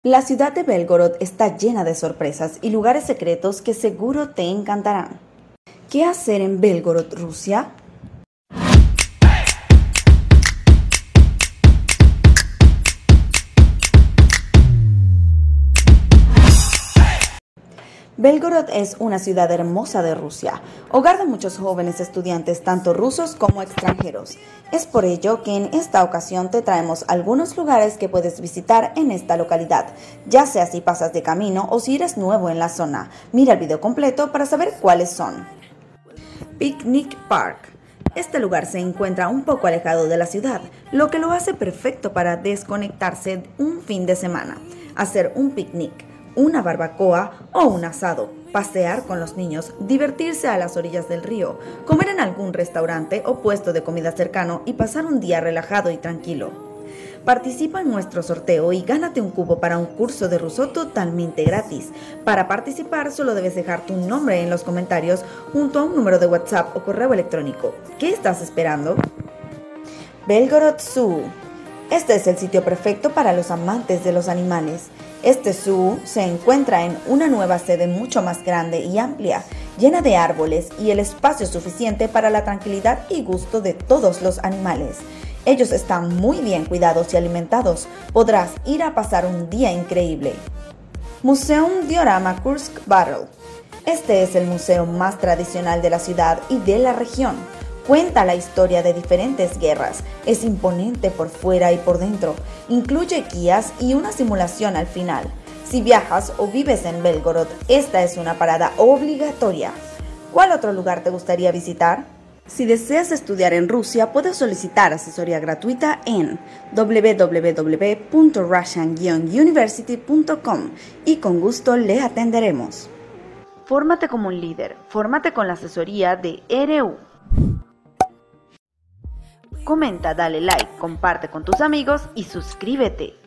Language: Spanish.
La ciudad de Belgorod está llena de sorpresas y lugares secretos que seguro te encantarán. ¿Qué hacer en Belgorod, Rusia? Belgorod es una ciudad hermosa de Rusia, hogar de muchos jóvenes estudiantes tanto rusos como extranjeros. Es por ello que en esta ocasión te traemos algunos lugares que puedes visitar en esta localidad, ya sea si pasas de camino o si eres nuevo en la zona. Mira el video completo para saber cuáles son. Picnic Park. Este lugar se encuentra un poco alejado de la ciudad, lo que lo hace perfecto para desconectarse un fin de semana, hacer un picnic, una barbacoa o un asado, pasear con los niños, divertirse a las orillas del río, comer en algún restaurante o puesto de comida cercano y pasar un día relajado y tranquilo. Participa en nuestro sorteo y gánate un cupo para un curso de ruso totalmente gratis. Para participar solo debes dejar tu nombre en los comentarios junto a un número de WhatsApp o correo electrónico. ¿Qué estás esperando? Belgorod Zoo. Este es el sitio perfecto para los amantes de los animales. Este zoo se encuentra en una nueva sede mucho más grande y amplia, llena de árboles y el espacio suficiente para la tranquilidad y gusto de todos los animales. Ellos están muy bien cuidados y alimentados. Podrás ir a pasar un día increíble. Museum Diorama Kursk Battle. Este es el museo más tradicional de la ciudad y de la región. Cuenta la historia de diferentes guerras, es imponente por fuera y por dentro, incluye guías y una simulación al final. Si viajas o vives en Belgorod, esta es una parada obligatoria. ¿Cuál otro lugar te gustaría visitar? Si deseas estudiar en Rusia, puedes solicitar asesoría gratuita en www.russian-university.com y con gusto le atenderemos. Fórmate como un líder, fórmate con la asesoría de RU. Comenta, dale like, comparte con tus amigos y suscríbete.